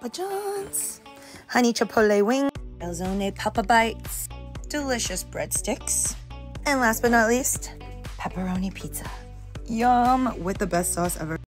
Papa John's, honey chipotle wing, calzone Papa Bites, delicious breadsticks, and last but not least, pepperoni pizza. Yum, with the best sauce ever.